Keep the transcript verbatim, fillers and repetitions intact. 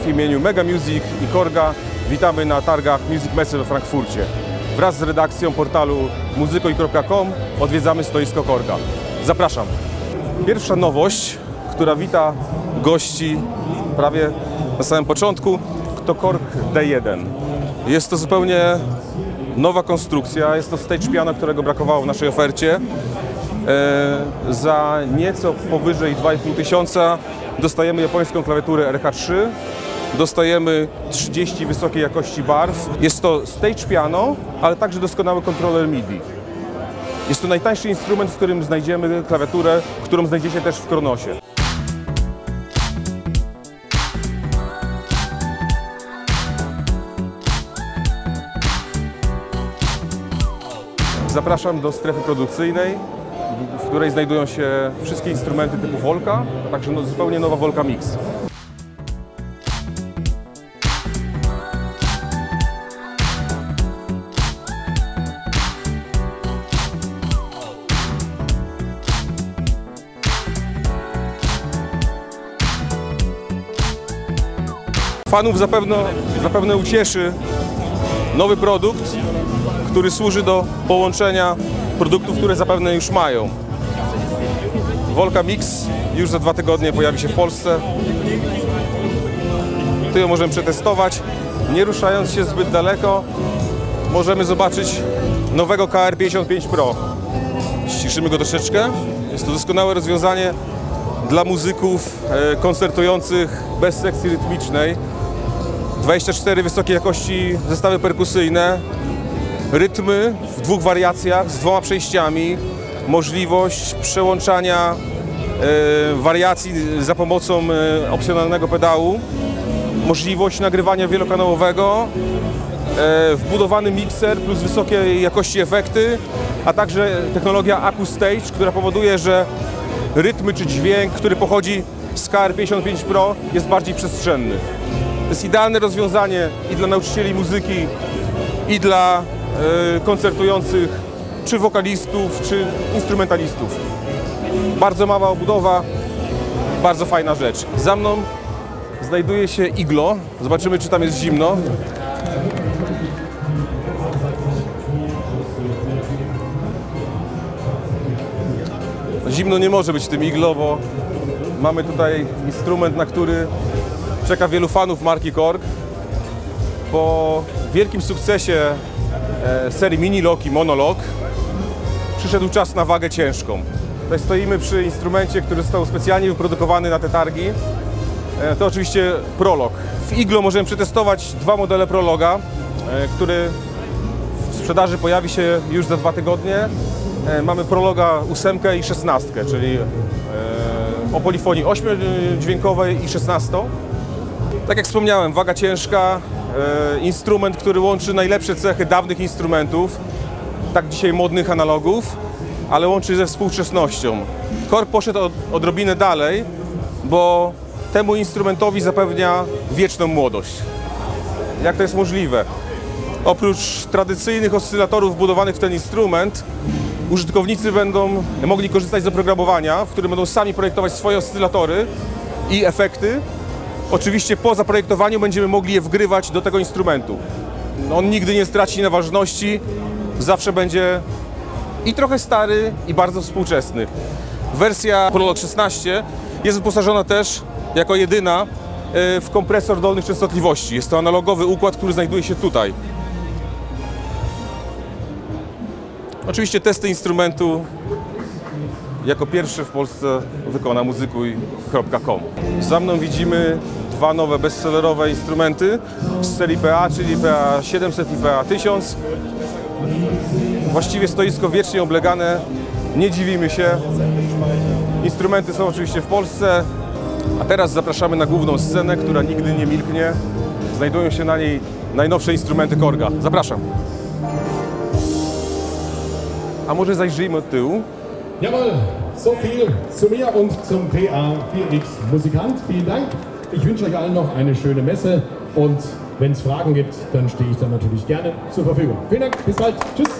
imieniu Mega Music i Korga witamy na targach Music Messe we Frankfurcie. Wraz z redakcją portalu muzykoi kropka com odwiedzamy stoisko Korga. Zapraszam. Pierwsza nowość, która wita gości prawie na samym początku, to Korg D jeden. Jest to zupełnie nowa konstrukcja, jest to stage piano, którego brakowało w naszej ofercie. E, za nieco powyżej dwa i pół tysiąca dostajemy japońską klawiaturę R H trzy, dostajemy trzydzieści wysokiej jakości barw. Jest to stage piano, ale także doskonały kontroler MIDI. Jest to najtańszy instrument, w którym znajdziemy klawiaturę, którą znajdziecie też w Kronosie. Zapraszam do strefy produkcyjnej, w której znajdują się wszystkie instrumenty typu Volca, a także no, zupełnie nowa Volca Mix. Fanów zapewne, zapewne ucieszy nowy produkt, który służy do połączenia produktów, które zapewne już mają. Volca Mix już za dwa tygodnie pojawi się w Polsce. Tu ją możemy przetestować. Nie ruszając się zbyt daleko, możemy zobaczyć nowego K R pięćdziesiąt pięć Pro. Ściszymy go troszeczkę. Jest to doskonałe rozwiązanie dla muzyków koncertujących bez sekcji rytmicznej. dwadzieścia cztery wysokiej jakości zestawy perkusyjne, rytmy w dwóch wariacjach z dwoma przejściami, możliwość przełączania e, wariacji za pomocą e, opcjonalnego pedału, możliwość nagrywania wielokanałowego, e, wbudowany mikser plus wysokiej jakości efekty, a także technologia AcouStage, która powoduje, że rytmy czy dźwięk, który pochodzi z K R pięćdziesiąt pięć Pro, jest bardziej przestrzenny. To jest idealne rozwiązanie i dla nauczycieli muzyki, i dla e, koncertujących, czy wokalistów, czy instrumentalistów. Bardzo mała obudowa, bardzo fajna rzecz. Za mną znajduje się iglo. Zobaczymy, czy tam jest zimno. Zimno nie może być w tym iglo, bo mamy tutaj instrument, na który czeka wielu fanów marki Korg. Po wielkim sukcesie e, serii Mini-Lok i Mono-Lok przyszedł czas na wagę ciężką. Tutaj stoimy przy instrumencie, który został specjalnie wyprodukowany na te targi. E, to oczywiście Prolog. W iglo możemy przetestować dwa modele Prologa, e, który w sprzedaży pojawi się już za dwa tygodnie. E, mamy Prologa ósemkę i szesnastkę, czyli e, o polifonii ośmiodźwiękowej i szesnastą. Tak jak wspomniałem, waga ciężka, e, instrument, który łączy najlepsze cechy dawnych instrumentów, tak dzisiaj modnych analogów, ale łączy ze współczesnością. Korg poszedł od, odrobinę dalej, bo temu instrumentowi zapewnia wieczną młodość. Jak to jest możliwe? Oprócz tradycyjnych oscylatorów wbudowanych w ten instrument, użytkownicy będą mogli korzystać z oprogramowania, w którym będą sami projektować swoje oscylatory i efekty. Oczywiście po zaprojektowaniu będziemy mogli je wgrywać do tego instrumentu. On nigdy nie straci na ważności, zawsze będzie i trochę stary, i bardzo współczesny. Wersja Prolog szesnaście jest wyposażona też jako jedyna w kompresor dolnych częstotliwości. Jest to analogowy układ, który znajduje się tutaj. Oczywiście testy instrumentu jako pierwszy w Polsce wykona muzykoi kropka com. Za mną widzimy dwa nowe bestsellerowe instrumenty z serii P A, czyli P A siedemset i P A tysiąc. Właściwie stoisko wiecznie oblegane, nie dziwimy się. Instrumenty są oczywiście w Polsce, a teraz zapraszamy na główną scenę, która nigdy nie milknie. Znajdują się na niej najnowsze instrumenty Korga. Zapraszam. A może zajrzyjmy od tyłu? Jawohl, so viel zu mir und zum P A vier X Musikant. Vielen Dank. Ich wünsche euch allen noch eine schöne Messe und wenn es Fragen gibt, dann stehe ich dann natürlich gerne zur Verfügung. Vielen Dank, bis bald. Tschüss.